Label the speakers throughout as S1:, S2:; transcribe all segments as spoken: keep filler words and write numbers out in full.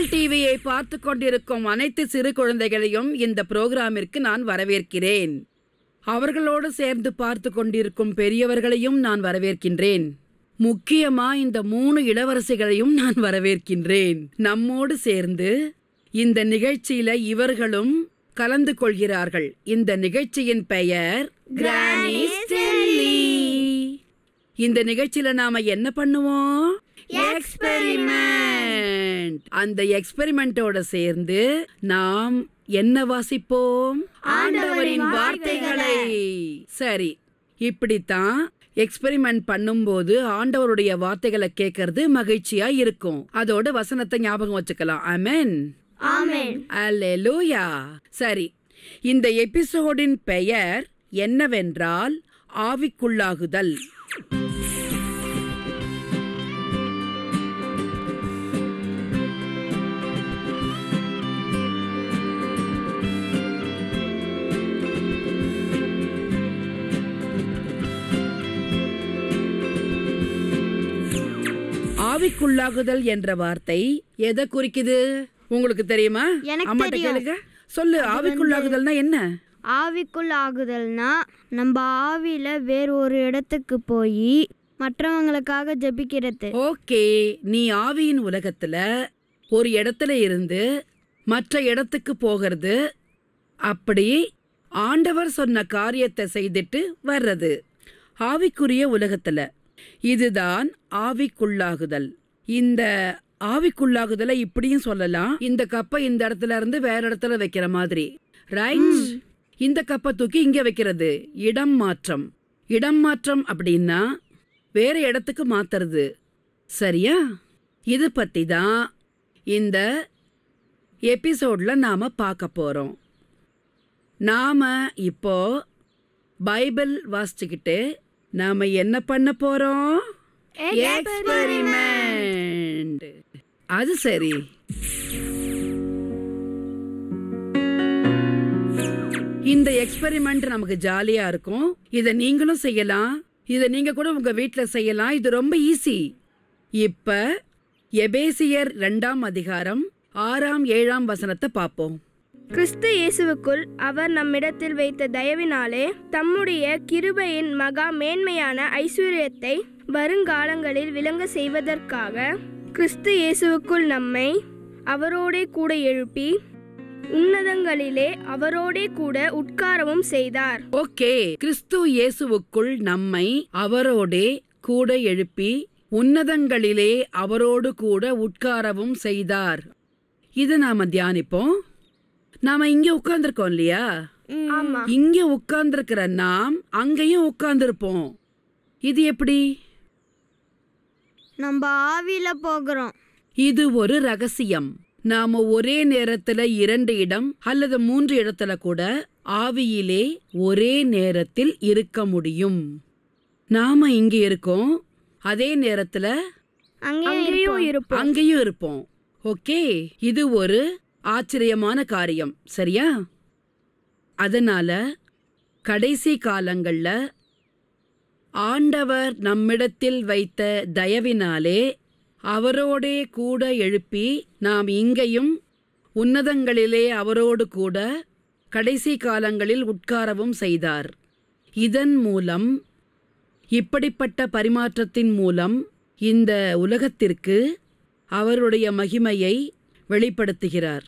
S1: தமிழ் டிவியை பார்த்து கொண்டிருக்கும் அனைத்து சிறு குழந்தைகளையும் இந்த புரோகிராமிற்கு நான் வரவேற்கிறேன். அவர்களோடு சேர்ந்து பார்த்து கொண்டிருக்கும் பெரியவர்களையும் நான் வரவேற்கின்றேன். முக்கியமா இந்த மூணு இளவரசிகளையும் நான் வரவேற்கின்றேன். நம்மோடு சேர்ந்து இந்த நிகழ்ச்சியில இவர்களும் கலந்து கொள்கிறார்கள். இந்த நிகழ்ச்சியின் பெயர் கிரானி ஸ்டெல்லி. இந்த நிகழ்ச்சியில நாம என்ன பண்ணுவோம்? எக்ஸ்பெரிமெண்ட். அந்த எக்ஸ்பெரிமெண்டோட சேர்ந்து நாம் என்ன வாசிப்போம்? ஆண்டவரின் வார்த்தைகளை. சரி, இப்படித்தான் எக்ஸ்பெரிமெண்ட் பண்ணும்போது ஆண்டவருடைய வார்த்தைகளை கேட்கறது மகிழ்ச்சியா இருக்கும். அதோட வசனத்தை ஞாபகம் வச்சுக்கலாம். ஆமென்.
S2: ஆமென்.
S1: அல்லேலூயா. சரி, இந்த எபிசோடின் பெயர் என்னவென்றால் ஆவிக்குள்ளாகுதல். ஆவிக்குள்ளாகுதல் என்ற வார்த்தை எதை குறிக்குது? உங்களுக்கு தெரியுமா? அம்மாட்ட கேளுங்க. சொல்லு, ஆவிக்குள்ளாகுதல்னா என்ன?
S2: ஆவிக்குள் ஆகுதல்னா நம்ம ஆவியில வேற ஒரு இடத்துக்கு போய் மற்றவங்களுக்காக ஜெபிக்கிறது.
S1: ஓகே, நீ ஆவியின் உலகத்துல ஒரு இடத்துல இருந்து மற்ற இடத்துக்கு போகிறது. அப்படி ஆண்டவர் சொன்ன காரியத்தை செய்துட்டு வர்றது ஆவிக்குரிய உலகத்துல. இதுதான் ஆவிக்குள்ளாகுதல். இந்த ஆவிக்குள்ளாகுதலை இப்படியும் சொல்லலாம். இந்த கப்பை இந்த இடத்துல இருந்து வேற இடத்துல வைக்கிற மாதிரி, ரைட்? இந்த கப்பை தூக்கி இங்க வைக்கிறது இடம் மாற்றம். இடம் மாற்றம் அப்படின்னா வேற இடத்துக்கு மாத்துறது. சரியா? இது பத்தி தான் இந்த எபிசோட்ல நாம பார்க்க போறோம். நாம இப்போ பைபிள் வாசிச்சுக்கிட்டு நாம என்ன பண்ண போறோம்? எக்ஸ்பெரிமெண்ட். அது சரி. இந்த எக்ஸ்பெரிமெண்ட் நமக்கு ஜாலியா இருக்கும். இத நீங்களும் செய்யலாம். இத நீங்க கூட உங்க வீட்ல செய்யலாம். இது ரொம்ப ஈஸி. இப்ப எபேசியர் இரண்டாம் அதிகாரம் ஆறாம் ஏழாம் வசனத்தை பார்ப்போம்.
S3: கிறிஸ்து இயேசுவுக்குள் அவர் நம்மிடத்தில் வைத்த தயவினாலே தம்முடைய கிருபையின் மகா மேன்மையான ஐஸ்வர்யத்தை வருங்காலங்களில் விளங்க செய்வதற்காக கிறிஸ்து இயேசுவுக்குள் நம்மை அவரோடே கூட எழுப்பி உன்னதங்களிலே அவரோடே கூட உட்காரவும் செய்தார்.
S1: ஓகே, கிறிஸ்து இயேசுவுக்குள் நம்மை அவரோடே கூட எழுப்பி உன்னதங்களிலே அவரோடு கூட உட்காரவும் செய்தார். இது நாம தியானிப்போம். நாம இங்க உட்கார்ந்துருக்கோம் இல்லையா? இங்க உட்கார்ந்துருக்கிற நாம் அங்கேயும் உட்கார்ந்துருப்போம். இது எப்படி?
S2: நம்ம ஆவியில போகிறோம்.
S1: இது ஒரு ரகசியம். நாம ஒரே நேரத்துல இரண்டு இடம் அல்லது மூன்று இடத்துல கூட ஆவியிலே ஒரே நேரத்தில் இருக்க முடியும். நாம இங்க இருக்கோம், அதே நேரத்துல
S3: அங்கேயும் இருப்போம்.
S1: அங்கேயும் இருப்போம். ஓகே, இது ஒரு ஆச்சரியமான காரியம். சரியா? அதனால கடைசி காலங்கள்ல ஆண்டவர் நம்மிடத்தில் வைத்த தயவினாலே அவரோடே கூட எழுப்பி நாம் இங்கேயும் உன்னதங்களிலே அவரோடு கூட கடைசி காலங்களில் உட்காரவும் செய்தார். இதன் மூலம், இப்படிப்பட்ட பரிமாற்றத்தின் மூலம் இந்த உலகத்திற்கு அவருடைய மகிமையை வெளிப்படுத்துகிறார்.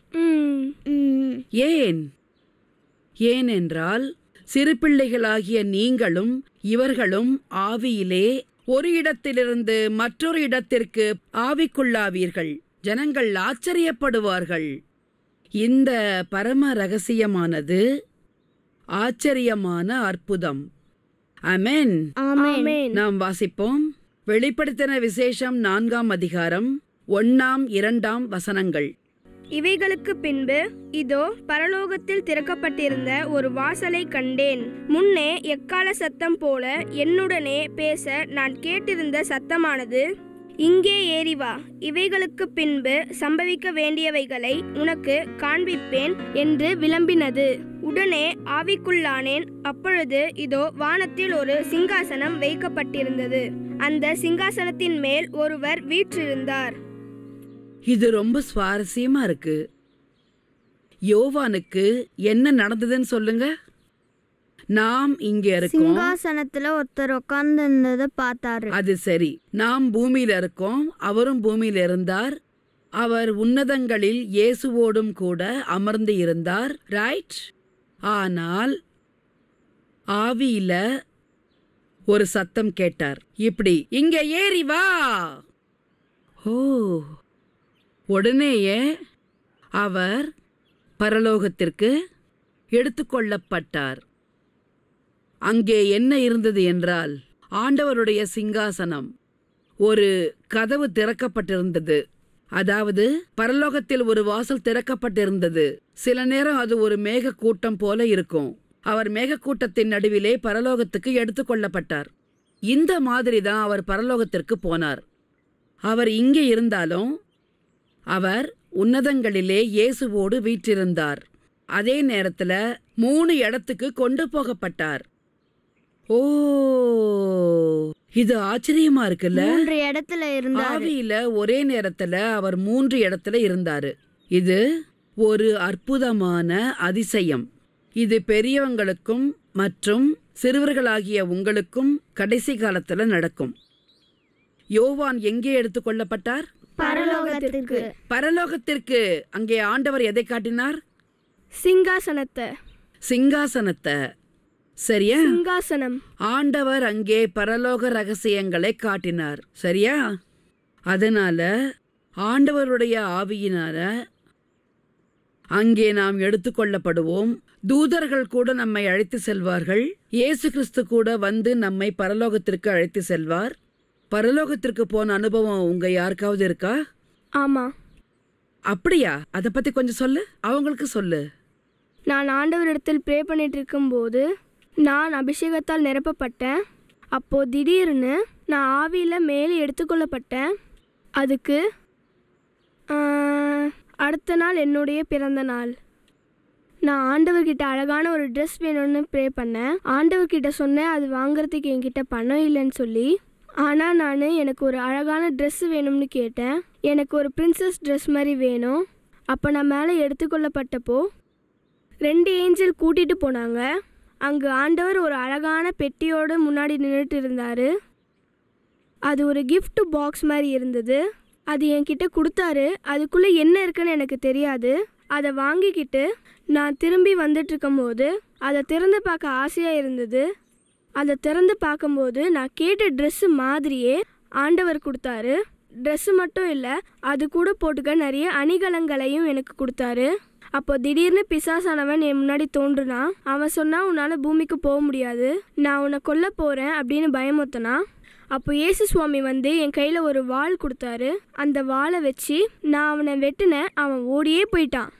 S1: ஏன்? ஏனென்றால் சிறு பிள்ளைகளாகிய நீங்களும் இவர்களும் ஆவியிலே ஒரு இடத்திலிருந்து மற்றொரு இடத்திற்கு ஆவிக்குள்ளாவீர்கள். ஜனங்கள் ஆச்சரியப்படுவார்கள். இந்த பரம ரகசியமானது ஆச்சரியமான அற்புதம். ஆமென். நாம் வாசிப்போம். வெளிப்படுத்தின விசேஷம் நான்காம் அதிகாரம் ஒன்னாம் இரண்டாம் வசனங்கள்.
S3: இவைகளுக்கு பின்பு இதோ பரலோகத்தில் திறக்கப்பட்டிருந்த ஒரு வாசலை கண்டேன். முன்னே எக்கால சத்தம் போல என்னுடனே பேச நான் கேட்டிருந்த சத்தமானது, இங்கே ஏறி வா, இவைகளுக்கு பின்பு சம்பவிக்க வேண்டியவைகளை உனக்கு காண்பிப்பேன் என்று விளம்பினது. உடனே ஆவிக்குள்ளானேன். அப்பொழுது இதோ வானத்தில் ஒரு சிங்காசனம் வைக்கப்பட்டிருந்தது. அந்த சிங்காசனத்தின் மேல் ஒருவர் வீற்றிருந்தார்.
S1: இது ரொம்ப சுவாரஸ்யமா இருக்கு. யோவானுக்கு என்ன நடந்ததுன்னு சொல்லுங்க. நாம் இங்க இருக்கோம்.
S2: சிங்காசனத்துல ஒருத்தர் உட்கார்ந்து இருந்ததை பார்த்தாரு.
S1: அது சரி. நாம் பூமியில இருக்கோம், அவரும் பூமியில இருந்தார். அவர் உன்னதங்களில் இயேசுவோடும் கூட அமர்ந்து இருந்தார். ரைட்? ஆனால் ஆவியில ஒரு சத்தம் கேட்டார். இப்படி, இங்க ஏறி வா. ஓ, உடனேயே அவர் பரலோகத்திற்கு எடுத்துக்கொள்ளப்பட்டார். அங்கே என்ன இருந்தது என்றால், ஆண்டவருடைய சிங்காசனம். ஒரு கதவு திறக்கப்பட்டிருந்தது. அதாவது பரலோகத்தில் ஒரு வாசல் திறக்கப்பட்டிருந்தது. சில நேரம் அது ஒரு மேக கூட்டம் போல இருக்கும். அவர் மேகக்கூட்டத்தின் நடுவிலே பரலோகத்துக்கு எடுத்துக்கொள்ளப்பட்டார். இந்த மாதிரி தான் அவர் பரலோகத்திற்கு போனார். அவர் இங்கே இருந்தாலும் அவர் உன்னதங்களிலே இயேசுவோடு வீற்றிருந்தார். அதே நேரத்துல மூணு இடத்துக்கு கொண்டு போகப்பட்டார். ஓ, இது ஆச்சரியமா இருக்குல்ல?
S2: மூன்று இடத்துல இருந்தாரு.
S1: ஆவியில ஒரே நேரத்துல அவர் மூன்று இடத்துல இருந்தாரு. இது ஒரு அற்புதமான அதிசயம். இது பெரியவங்களுக்கும் மற்றும் சிறுவர்களாகிய உங்களுக்கும் கடைசி காலத்துல நடக்கும். யோவான் எங்கே எடுத்துக்கொள்ளப்பட்டார்?
S2: பரலோகத்திற்கு.
S1: பரலோகத்திற்கு. அங்கே ஆண்டவர் எதை காட்டினார்?
S3: சிங்காசனத்தை.
S1: சிங்காசனத்தை. சரியா?
S3: சிங்காசனம்.
S1: ஆண்டவர் அங்கே பரலோக ரகசியங்களை காட்டினார். சரியா? அதனால ஆண்டவருடைய ஆவியினால அங்கே நாம் எடுத்துக்கொள்ளப்படுவோம். தூதர்கள் கூட நம்மை அழைத்து செல்வார்கள். இயேசு கிறிஸ்து கூட வந்து நம்மை பரலோகத்திற்கு அழைத்து செல்வார். பரலோகத்திற்கு போன அனுபவம் உங்க யாருக்காவது இருக்கா?
S3: ஆமா.
S1: அப்படியா? அதை பத்தி கொஞ்சம் சொல்லு, அவங்களுக்கு சொல்லு.
S3: நான் ஆண்டவரிடத்தில் ப்ரே பண்ணிட்டு இருக்கும்போது நான் அபிஷேகத்தால் நிரப்பப்பட்டேன். அப்போது திடீர்னு நான் ஆவியில் மேலே எடுத்துக்கொள்ளப்பட்டேன். அதுக்கு அடுத்த நாள் என்னுடைய பிறந்த நாள். நான் ஆண்டவர்கிட்ட அழகான ஒரு ட்ரெஸ் வேணும்னு ப்ரே பண்ணேன். ஆண்டவர்கிட்ட சொன்னேன் அது வாங்குறதுக்கு என்கிட்ட பணம் இல்லைன்னு சொல்லி. ஆனால் நான் எனக்கு ஒரு அழகான ட்ரெஸ்ஸு வேணும்னு கேட்டேன். எனக்கு ஒரு பிரின்சஸ் ட்ரெஸ் மாதிரி வேணும். அப்போ நான் மேலே எடுத்துக்கொள்ளப்பட்டப்போ ரெண்டு ஏஞ்சல் கூட்டிகிட்டு போனாங்க. அங்கு ஆண்டவர் ஒரு அழகான பெட்டியோடு முன்னாடி நின்றுட்டு இருந்தார். அது ஒரு கிஃப்ட் பாக்ஸ் மாதிரி இருந்தது. அது என்கிட்ட கொடுத்தாரு. அதுக்குள்ளே என்ன இருக்குன்னு எனக்கு தெரியாது. அதை வாங்கிக்கிட்டு நான் திரும்பி வந்துட்டு இருக்கும்போது அதை திறந்து பார்க்க ஆசையாக இருந்தது. அதை திறந்து பார்க்கும்போது நான் கேட்ட ட்ரெஸ்ஸு மாதிரியே ஆண்டவர் கொடுத்தாரு. ட்ரெஸ்ஸு மட்டும் இல்லை, அது கூட போட்டுக்க நிறைய அணிகலங்களையும் எனக்கு கொடுத்தாரு. அப்போ திடீர்னு பிசாசானவன் என் முன்னாடி தோன்றுனான். அவன் சொன்னான், உன்னால் பூமிக்கு போக முடியாது, நான் உன்னை கொல்ல போகிறேன் அப்படின்னு பயமுறுத்தினான். அப்போ இயேசு சுவாமி வந்து என் கையில் ஒரு வாள் கொடுத்தாரு. அந்த வாளை வச்சு நான் அவனை வெட்டினேன். அவன் ஓடியே போயிட்டான்.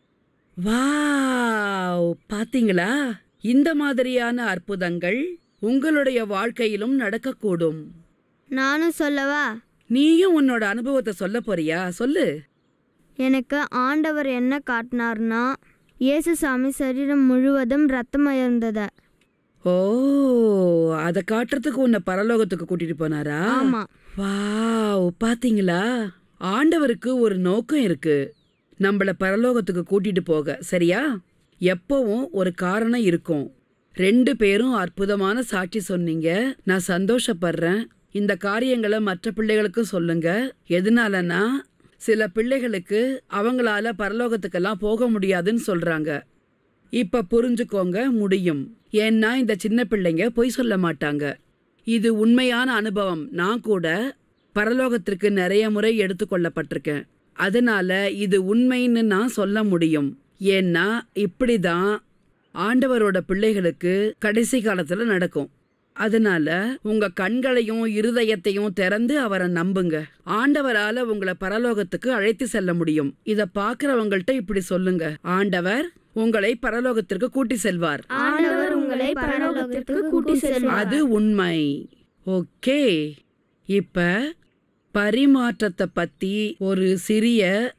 S1: வாவ்! பாத்தீங்களா? இந்த மாதிரியான அற்புதங்கள் உங்களுடைய வாழ்க்கையிலும் நடக்கக்கூடும்.
S2: நானும் சொல்லவா?
S1: நீயும் உன்னோட அனுபவத்தை சொல்ல போறியா? சொல்லு.
S2: எனக்கு ஆண்டவர் என்ன காட்டினார்னா, இயேசு சாமி சரீரம் முழுவதும் ரத்தமயர்ந்தத.
S1: ஓ, அதை காட்டுறதுக்கு உன்னை பரலோகத்துக்கு கூட்டிட்டு போனாரா?
S2: ஆமா.
S1: வாவ்! பாத்தீங்களா? ஆண்டவருக்கு ஒரு நோக்கம் இருக்கு, நம்மள பரலோகத்துக்கு கூட்டிட்டு போக. சரியா? எப்பவும் ஒரு காரணம் இருக்கும். ரெண்டு பேரும் அற்புதமான சாட்சி சொன்னீங்க. நான் சந்தோஷப்படுறேன். இந்த காரியங்களை மற்ற பிள்ளைகளுக்கும் சொல்லுங்க. எதனாலனா, சில பிள்ளைகளுக்கு அவங்களால பரலோகத்துக்கெல்லாம் போக முடியாதுன்னு சொல்றாங்க. இப்ப புரிஞ்சுக்கோங்க, முடியும். ஏன்னா இந்த சின்ன பிள்ளைங்க பொய் சொல்ல மாட்டாங்க. இது உண்மையான அனுபவம். நான் கூட பரலோகத்திற்கு நிறைய முறை எடுத்துக்கொள்ளப்பட்டிருக்கேன். அதனால இது உண்மைன்னு நான் சொல்ல முடியும். ஏன்னா இப்படிதான் ஆண்டவரோட பிள்ளைகளுக்கு கடைசி காலத்துல நடக்கும். அதனால உங்க கண்களையும் இருதயத்தையும் திறந்து அவரை நம்புங்க. ஆண்டவரால உங்களை பரலோகத்துக்கு அழைத்து செல்ல முடியும். இத பாக்குறவங்கள்ட்ட இப்படி சொல்லுங்க, ஆண்டவர் உங்களை பரலோகத்திற்கு கூட்டி செல்வார்.
S2: ஆண்டவர் உங்களை பரலோகத்திற்கு கூட்டி செல்வார்.
S1: அது உண்மை. ஓகே, இப்ப பரிமாற்றத்தை பத்தி ஒரு சிறிய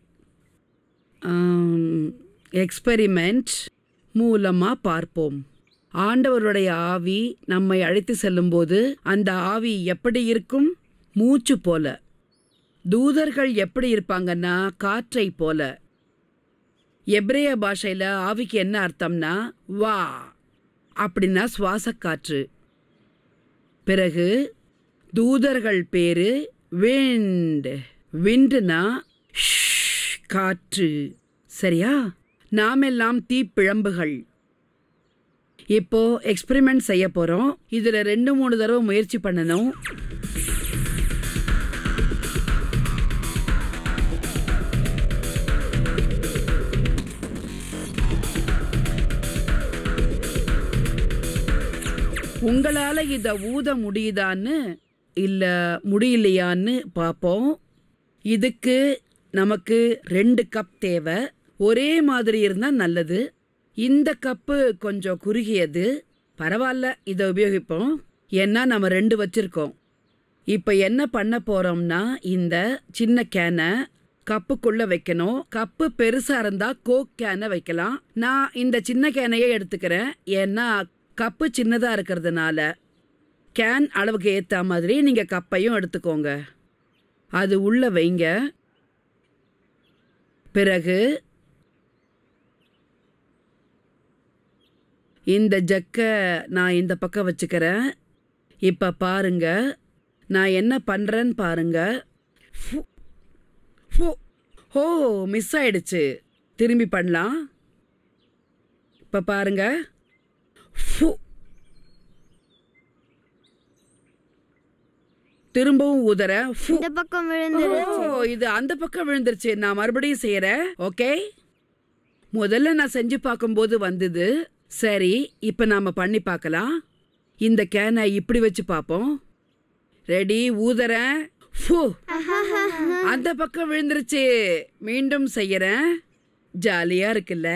S1: எக்ஸ்பெரிமெண்ட் மூலமா பார்ப்போம். ஆண்டவருடைய ஆவி நம்மை அழைத்து செல்லும்போது அந்த ஆவி எப்படி இருக்கும்? மூச்சு போல. தூதர்கள் எப்படி இருப்பாங்கன்னா காற்றை போல. எபிரேய பாஷையில ஆவிக்கு என்ன அர்த்தம்னா வா அப்படின்னா சுவாச காற்று. பிறகு தூதர்கள் பேரு விண்ட். விண்ட்னா காற்று. சரியா? நாமெல்லாம் தீப்பிழம்புகள். இப்போ எக்ஸ்பெரிமெண்ட் செய்ய போறோம். இதுல ரெண்டு மூணு தடவை முயற்சி பண்ணணும். உங்களால இத ஊத முடியுதான்னு இல்ல முடியலையான்னு பார்ப்போம். இதுக்கு நமக்கு ரெண்டு கப் தேவை. ஒரே மாதிரி இருந்தா நல்லது. இந்த கப்பு கொஞ்சம் குறுகியது, பரவாயில்ல, இதை உபயோகிப்போம். ஏன்னா நம்ம ரெண்டு வச்சிருக்கோம். இப்போ என்ன பண்ண போறோம்னா இந்த சின்ன கேனை கப்புக்குள்ள வைக்கணும். கப்பு பெருசா இருந்தா கோக் கேனை வைக்கலாம். நான் இந்த சின்ன கேனையே எடுத்துக்கிறேன். ஏன்னா கப்பு சின்னதா இருக்கிறதுனால கேன் அளவுக்கு ஏற்ற மாதிரி நீங்க கப்பையும் எடுத்துக்கோங்க. அது உள்ள வைங்க. பிறகு இந்த ஜக்கை நான் இந்த பக்கம் வச்சுக்கிறேன். இப்போ பாருங்க நான் என்ன பண்ணுறேன்னு பாருங்க. ஓ, மிஸ் ஆயிடுச்சு. திரும்பி பண்ணலாம். இப்போ பாருங்க. திரும்பவும் ஊதற.
S2: இந்த பக்கம் விழுந்துருச்சு.
S1: ஓ, இது அந்த பக்கம் விழுந்துருச்சு. நான் மறுபடியும் செய்யறேன். ஓகே, முதல்ல நான் செஞ்சு பார்க்கும்போது வந்தது. சரி, இப்ப நாம பண்ணி பார்க்கலாம். இந்த கேனை இப்படி வச்சு பார்ப்போம். ரெடி? ஊதறேன். அந்த பக்கம் விழுந்துருச்சு. மீண்டும் செய்யறேன். ஜாலியா இருக்குல்ல?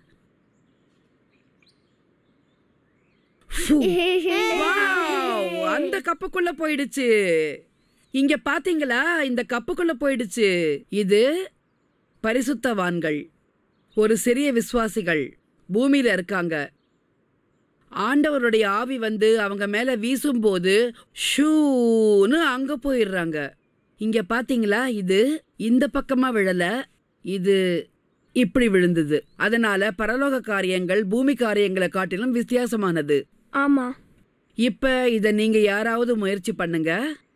S1: அந்த கப்புக்குள்ள போயிடுச்சு. இங்க பாத்தீங்களா? இந்த கப்புக்குள்ள போயிடுச்சு. இது பரிசுத்தவான்கள், ஒரு சிறிய விசுவாசிகள் பூமியில இருக்காங்க. ஆண்டவருடைய ஆவி வந்து அவங்க மேல வீசும்போது ஷூன்னு அங்க போயிடுறாங்க. இங்க பாத்தீங்களா? இது இந்த பக்கமா விழல, இது இப்படி விழுந்தது. அதனால பரலோக காரியங்கள் பூமி காரியங்களை காட்டிலும் வித்தியாசமானது.
S3: ஆமா.
S1: இப்ப இத நீங்க யாராவது முயற்சி பண்ணுங்க.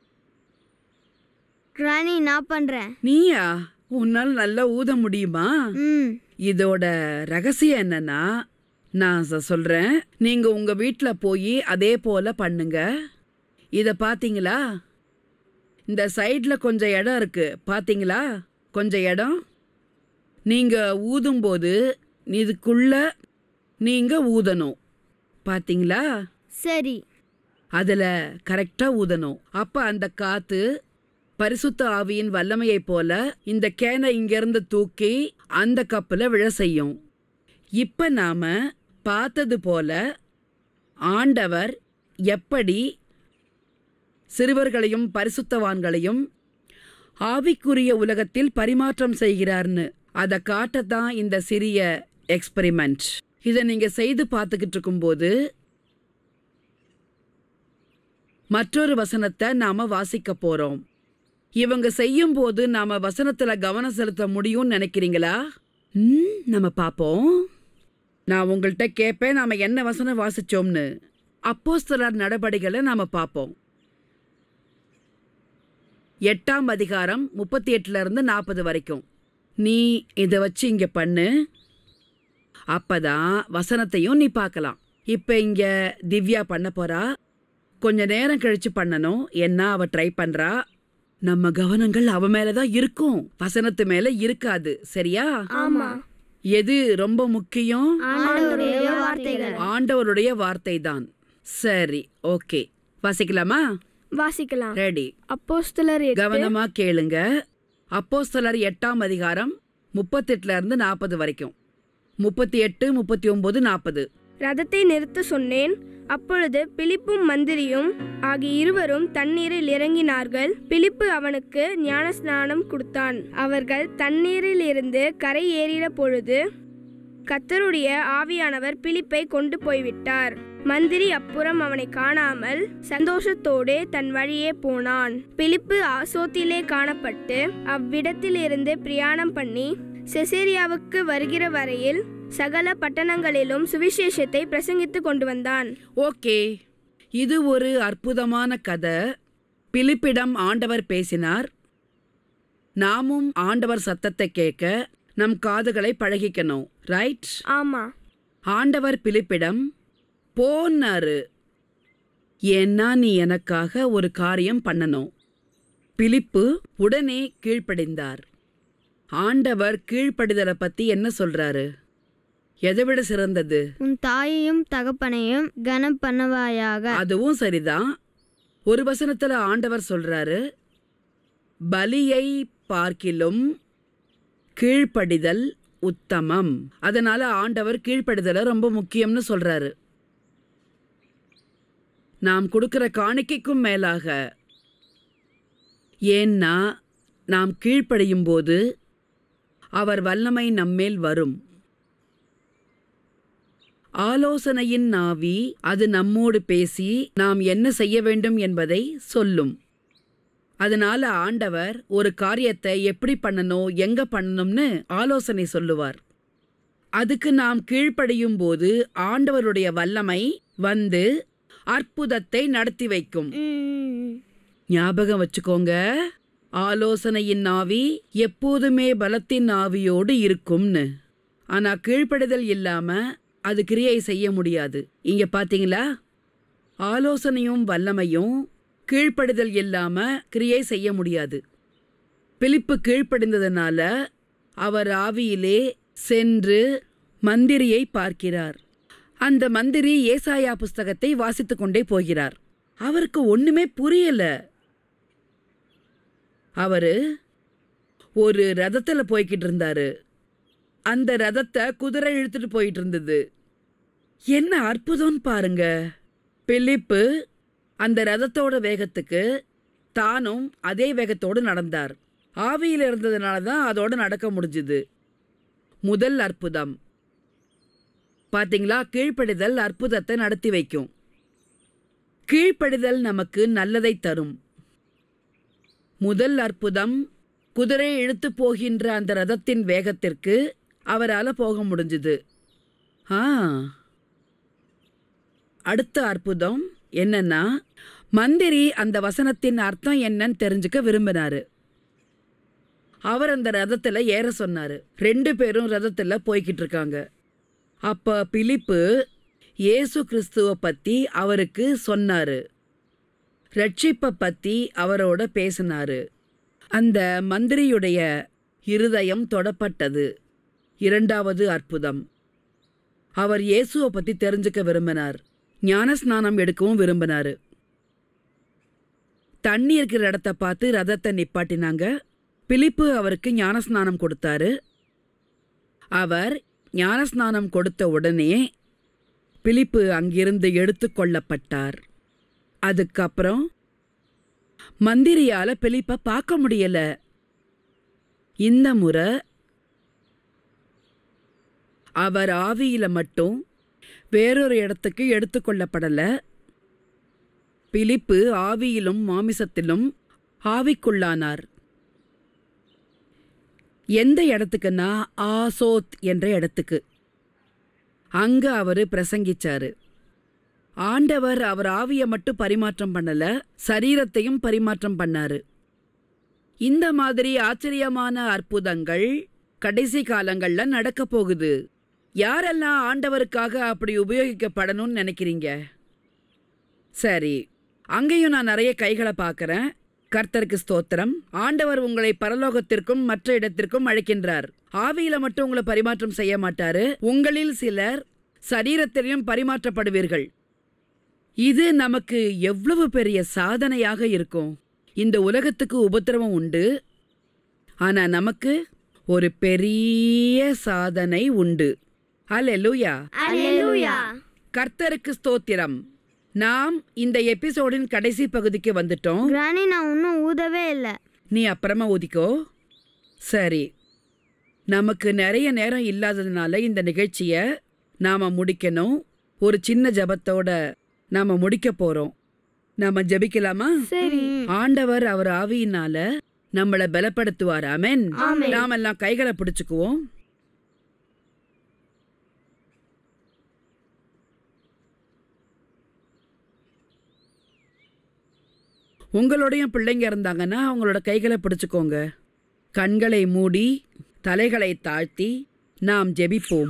S2: ராணி, நான் பண்றேன்.
S1: நீயா? உன்னால நல்லா ஊத முடியுமா?
S2: ம்.
S1: இதோட ரகசியம் என்னன்னா, நான் சொல்றேன். நீங்க உங்க வீட்டுல போய் அதே போல பண்ணுங்க. இத பாத்தீங்களா? இந்த சைட்ல கொஞ்சம் இடம் இருக்கு, பாத்தீங்களா? கொஞ்சம் இடம். நீங்க ஊதும்போது இதுக்குள்ள நீங்க ஊதணும், பாத்தீங்களா?
S2: சரி.
S1: அதுல கரெக்டா ஊதணும். அப்ப அந்த காத்து பரிசுத்த ஆவியின் வல்லமையை போல இந்த கேனை இங்கிருந்து தூக்கி அந்த கப்புல விழ செய்யும். இப்ப நாம பார்த்தது போல ஆண்டவர் எப்படி சிறுவர்களையும் பரிசுத்தவான்களையும் ஆவிக்குரிய உலகத்தில் பரிமாற்றம் செய்கிறார்னு அதை காட்டத்தான் இந்த சிறிய எக்ஸ்பெரிமெண்ட். இதை நீங்க செய்து பார்த்துக்கிட்டு இருக்கும்போது மற்றொரு வசனத்தை நாம வாசிக்க போறோம். இவங்க செய்யும் போது நாம வசனத்துல கவனம் செலுத்த முடியும்னு நினைக்கிறீங்களா? ம், நம்ம பாப்போம். நான் உங்கள்கிட்ட கேட்பேன், நாம என்ன வசனம் வாசிச்சோம்னு. அப்போஸ்தலர் நடபடிகளை நாம பார்ப்போம். எட்டாம் அதிகாரம் முப்பத்தி எட்டுல இருந்து நாற்பது வரைக்கும். நீ இதை வச்சு இங்க பண்ணு, அப்பதான் வசனத்தையும் நீ பார்க்கலாம். இப்ப இங்க திவ்யா பண்ண போறா. கொஞ்ச நேரம் கழிச்சு பண்ணணும், என்ன அவ ட்ரை பண்றா. நம்ம கவனங்கள் அவ மேலதான் இருக்கும், வசனத்து மேல இருக்காது. சரியா?
S3: ஆமா.
S1: எது ரொம்ப முக்கியம்?
S2: ஆண்டவருடைய வார்த்தைகள்.
S1: ஆண்டவருடைய வார்த்தை தான். சரி, ஓகே, வாசிக்கலாமா?
S3: வாசிக்கலாம்.
S1: ரெடி?
S3: அப்போஸ்தலர் எட்டு.
S1: கவனமா கேளுங்க. அப்போஸ்தலர் எட்டாம் அதிகாரம் முப்பத்தெட்டுல இருந்து நாற்பது வரைக்கும். முப்பத்தி எட்டு, முப்பத்தி ஒன்பது, நாற்பது.
S3: ரதத்தை நிறுத்த சொன்னேன். அப்பொழுது பிலிப்பும் மந்திரியும் ஆகிய இருவரும் தண்ணீரில் இறங்கினார்கள். பிலிப்பு அவனுக்கு ஞானஸ்நானம் கொடுத்தான். அவர்கள் தண்ணீரில் இருந்து கரை ஏறின பொழுது கர்த்தருடைய ஆவியானவர் பிலிப்பை கொண்டு போய்விட்டார். மந்திரி அப்புறம் அவனை காணாமல் சந்தோஷத்தோடு தன் வழியே போனான். பிலிப்பு ஆசோத்திலே காணப்பட்டு அவ்விடத்திலிருந்து பிரயாணம் பண்ணி செசேரியாவுக்கு வருகிற வரையில் சகல பட்டணங்களிலும் சுவிசேஷத்தை பிரசங்கித்து கொண்டு வந்தான்.
S1: ஓகே, இது ஒரு அற்புதமான கதை. பிலிப்பிடம் ஆண்டவர் பேசினார். நாமும் ஆண்டவர் சத்தத்தை கேட்க நம் காதுகளை பழகிக்கணும், ரைட்?
S3: ஆமா.
S1: ஆண்டவர் பிலிப்பிடம் போனாரு, ஏன்னா நீ எனக்காக ஒரு காரியம் பண்ணணும். பிலிப்பு உடனே கீழ்ப்படிந்தார். ஆண்டவர் கீழ்ப்படிதலை பத்தி என்ன சொல்றாரு? எதை விட சிறந்தது?
S2: உன் தாயையும் தகப்பனையும் கனம் பண்ணவாயாக.
S1: அதுவும் சரிதான். ஒரு வசனத்துல ஆண்டவர் சொல்றாரு, பலியை பார்க்கிலும் கீழ்ப்படிதல் உத்தமம். அதனால ஆண்டவர் கீழ்ப்படிதலை ரொம்ப முக்கியம்னு சொல்றாரு. நாம் கொடுக்கிற காணிக்கைக்கும் மேலாக. ஏன்னா நாம் கீழ்ப்படியும் போது அவர் வல்லமை நம்மேல் வரும். ஆலோசனையின் நாவி அது நம்மோடு பேசி நாம் என்ன செய்ய வேண்டும் என்பதை சொல்லும். அதனால ஆண்டவர் ஒரு காரியத்தை எப்படி பண்ணணும், எங்க பண்ணணும்னு ஆலோசனை சொல்லுவார். அதுக்கு நாம் கீழ்ப்படியும் போது ஆண்டவருடைய வல்லமை வந்து அற்புதத்தை நடத்தி வைக்கும். ஞாபகம் வச்சுக்கோங்க, ஆலோசனையின் நாவி எப்போதுமே பலத்தின் ஆவியோடு இருக்கும்னு. ஆனா கீழ்ப்படிதல் இல்லாம அது கிரியை செய்ய முடியாது. இங்க பாத்தீங்களா, ஆலோசனையும் வல்லமையும் கீழ்ப்படிதல் இல்லாம கிரியை செய்ய முடியாது. பிலிப்பு கீழ்ப்படிந்ததனால அவர் ஆவியிலே சென்று மந்திரியை பார்க்கிறார். அந்த மந்திரி ஏசாயா புஸ்தகத்தை வாசித்துக் கொண்டே போகிறார். அவருக்கு ஒண்ணுமே புரியல. அவரு ஒரு ரதத்துல போய்கிட்டு இருந்தாரு. அந்த ரதத்தை குதிரை இழுத்துட்டு போயிட்டு இருந்தது. என்ன அற்புதம் பாருங்க. பிலிப்பு அந்த ரதத்தோட வேகத்துக்கு தானும் அதே வேகத்தோடு நடந்தார். ஆவியில் இருந்ததுனால தான் அதோட நடக்க முடிஞ்சுது. முதல் அற்புதம் பாத்தீங்களா, கீழ்ப்படிதல் அற்புதத்தை நடத்தி வைக்கும். கீழ்ப்படிதல் நமக்கு நல்லதை தரும். முதல் அற்புதம், குதிரை இழுத்து போகின்ற அந்த ரதத்தின் வேகத்திற்கு அவரால் போக முடிஞ்சுது. ஆ அடுத்த அற்புதம் என்னன்னா, மந்திரி அந்த வசனத்தின் அர்த்தம் என்னன்னு தெரிஞ்சுக்க விரும்பினாரு. அவர் அந்த ரதத்துல ஏற சொன்னாரு. ரெண்டு பேரும் ரதத்துல போய்கிட்டு இருக்காங்க. அப்ப பிலிப்பு இயேசு கிறிஸ்துவ பத்தி அவருக்கு சொன்னாரு. ரட்சிப்பை பத்தி அவரோட பேசினாரு. அந்த மந்திரியுடைய இருதயம் தொடப்பட்டது. இரண்டாவது அற்புதம், அவர் இயேசுவை பத்தி தெரிஞ்சுக்க விரும்பினார். ஞானஸ்நானம் எடுக்கவும் விரும்பினாரு. தண்ணி இருக்கிற இடத்த பார்த்து ரதத்தை நிப்பாட்டினாங்க. பிலிப்பு அவருக்கு ஞானஸ்நானம் கொடுத்தாரு. அவர் ஞானஸ்நானம் கொடுத்த உடனே பிலிப்பு அங்கிருந்து எடுத்து கொள்ளப்பட்டார். அதுக்கப்புறம் மந்திரியால பிலிப்பை பார்க்க முடியல. இந்த முறை அவர் ஆவியில மட்டும் வேறொரு இடத்துக்கு எடுத்துக்கொள்ளப்படல. பிலிப்பு ஆவியிலும் மாமிசத்திலும் ஆவிக்குள்ளானார். எந்த இடத்துக்குன்னா ஆசோத் என்ற இடத்துக்கு. அங்க அவரு பிரசங்கிச்சாரு. ஆண்டவர் அவர் ஆவியை மட்டும் பரிமாற்றம் பண்ணல, சரீரத்தையும் பரிமாற்றம் பண்ணாரு. இந்த மாதிரி ஆச்சரியமான அற்புதங்கள் கடைசி காலங்கள்ல நடக்க போகுது. யாரெல்லாம் ஆண்டவருக்காக அப்படி உபயோகிக்கப்படணும்னு நினைக்கிறீங்க? சரி, அங்கேயும் நான் நிறைய கைகளை பார்க்கறேன். கர்த்தருக்கு ஸ்தோத்திரம். ஆண்டவர் உங்களை பரலோகத்திற்கும் மற்ற இடத்திற்கும் அழைக்கின்றார். ஆவியில மட்டும் உங்களை பரிமாற்றம் செய்ய மாட்டாரு. உங்களில் சிலர் சரீரத்திலையும் பரிமாற்றப்படுவீர்கள். இது நமக்கு எவ்வளவு பெரிய சாதனையாக இருக்கும். இந்த உலகத்துக்கு உபத்திரவம் உண்டு, ஆனா நமக்கு ஒரு பெரிய சாதனை உண்டு. அல்லேலூயா,
S2: அல்லேலூயா.
S1: கர்த்தருக்கு ஸ்தோத்திரம். நாம் இந்த எபிசோடின் கடைசி பகுதிக்கு வந்துட்டோம்.
S2: கிராணி, நான் இன்னும் ஊதவே இல்லை.
S1: நீ அப்புறமா ஊதிக்கோ. சரி, நமக்கு நிறைய நேரம் இல்லாததுனால இந்த நிகழ்ச்சியை நாம முடிக்கணும். ஒரு சின்ன ஜெபத்தோட நாம முடிக்க போறோம். நாம ஜெபிக்கலாமா?
S3: சரி.
S1: ஆண்டவர் அவர் ஆவியினால நம்மளை பலப்படுத்துவார். ஆமென். நாமெல்லாம் கைகளை பிடிச்சுக்குவோம். உங்களோடையும் பிள்ளைங்க இருந்தாங்கன்னா அவங்களோட கைகளை பிடிச்சுக்கோங்க. கண்களை மூடி தலைகளை தாழ்த்தி நாம் ஜெபிப்போம்.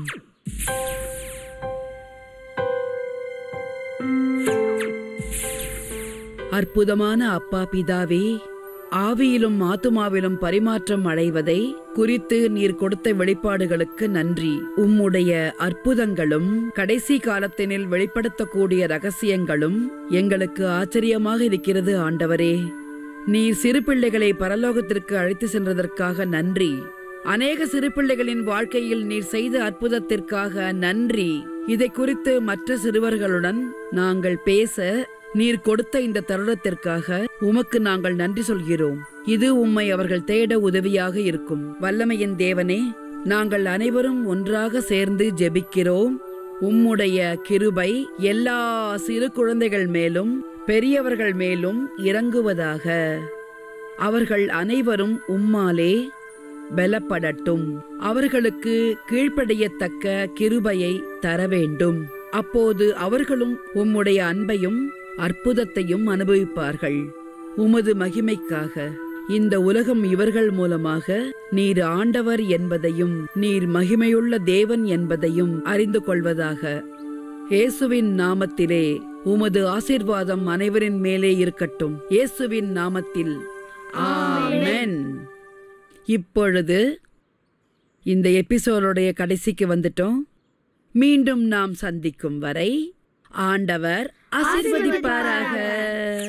S1: அற்புதமான அப்பா பிதாவே, ஆவியிலும் ஆத்துமாவிலும் பரிமாற்றம் அடைவதை குறித்து நீர் கொடுத்த வெளிப்பாடுகளுக்கு நன்றி. உம்முடைய அற்புதங்களும் கடைசி காலத்தினில் வெளிப்படுத்தக்கூடிய ரகசியங்களும் எங்களுக்கு ஆச்சரியமாக இருக்கிறது ஆண்டவரே. நீர் சிறு பிள்ளைகளை பரலோகத்திற்கு அழைத்து சென்றதற்காக நன்றி. அநேக சிறு பிள்ளைகளின் வாழ்க்கையில் நீர் செய்த அற்புதத்திற்காக நன்றி. இதை குறித்து மற்ற சிறுவர்களுடன் நாங்கள் பேச நீர் கொடுத்த இந்த தருணத்திற்காக உமக்கு நாங்கள் நன்றி சொல்கிறோம். இது உம்மை அவர்கள் தேட உதவியாக இருக்கும். வல்லமையின் தேவனே, நாங்கள் அனைவரும் ஒன்றாக சேர்ந்து ஜெபிக்கிறோம். உம்முடைய கிருபை எல்லா சிறு குழந்தைகள் மேலும் பெரியவர்கள் மேலும் இறங்குவதாக. அவர்கள் அனைவரும் உம்மாலே பலப்படட்டும். அவர்களுக்கு கீழ்ப்படியத்தக்க கிருபையை தர வேண்டும். அப்போது அவர்களும் உம்முடைய அன்பையும் அற்புதத்தையும் அனுபவிப்பார்கள். உமது மகிமைக்காக இந்த உலகம் இவர்கள் மூலமாக நீர் ஆண்டவர் என்பதையும் நீர் மகிமையுள்ள தேவன் என்பதையும் அறிந்து கொள்வதாக. இயேசுவின் நாமத்திலே உமது ஆசீர்வாதம் அனைவரின் மேலே இருக்கட்டும். இயேசுவின் நாமத்தில் ஆமென். இப்பொழுது இந்த எபிசோடுடைய கடைசிக்கு வந்துட்டோம். மீண்டும் நாம் சந்திக்கும் வரை ஆண்டவர் ஆசீர்வதிப்பாராக.